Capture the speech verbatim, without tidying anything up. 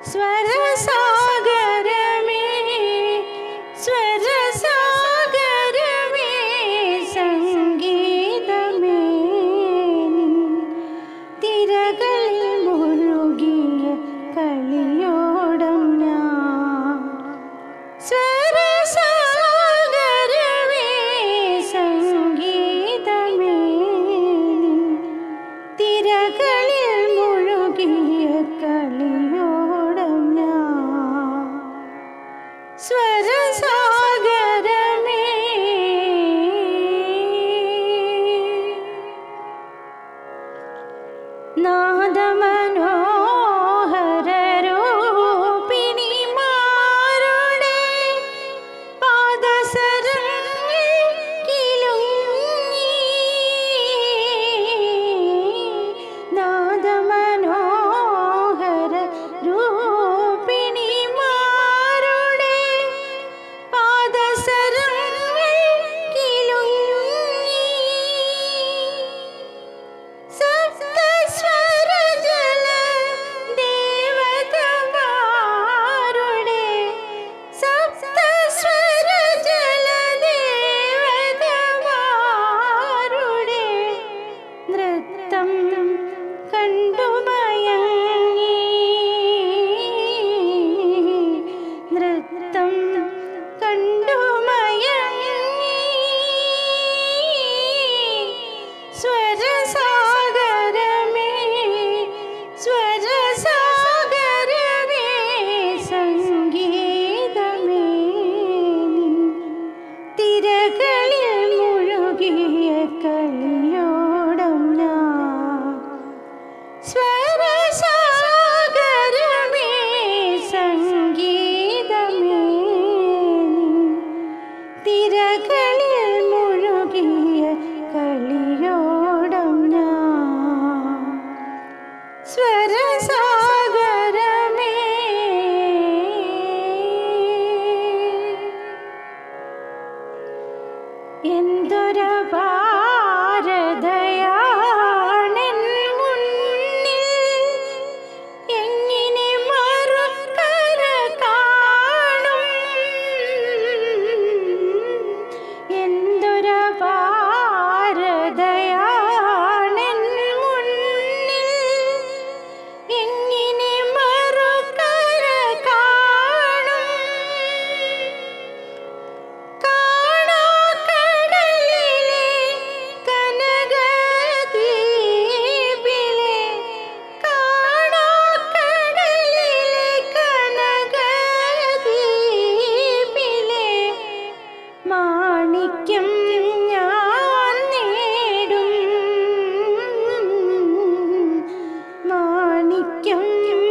स्वर सागर में स्वर सागर में संगीत में तिरകൾ മുഴുകിയ കളിയോടം ഞാൻ स्वर सागर में संगीत में तिरകൾ മുഴുകിയ കളിയോടം ഞാൻ स्वर सागर में नाद मनोहर रूपिणी मारुणे पादसरंगिल किलुंगी नाद मनोहर रूपिणी मारुणे पादसरंगिल किलुंगी सप्त स्वर जल देवतमारुणे सप्त स्वर जल देवतमारुणे नृत्तं कണ്ടु मयങ്ങി नृत्तं कണ്ടु मयങ്ങി स्वर सागर में स्वर सागर में संगीत में തിരകളിൽ മുഴുകിയ കളിയോടം ഞാൻ स्वर सागर में संगीत में തിരകളിൽ മുഴുകിയ കളിയോടം ഞാൻ स्वर सागर में എന്തൊരു ഭാരതയാണെൻ മുന്നിൽ എങ്ങനെ മറുകര കാണും എന്തൊരു ഭാരതയാണെൻ മുന്നിൽ എങ്ങനെ മറുകര കാണും കാണാക്കടലിലെ കനകദ്വീപിലെ കാണാക്കടലിലെ കനകദ്വീപിലെ മാണിക്യം ഞാൻ നേടും മാണിക്യം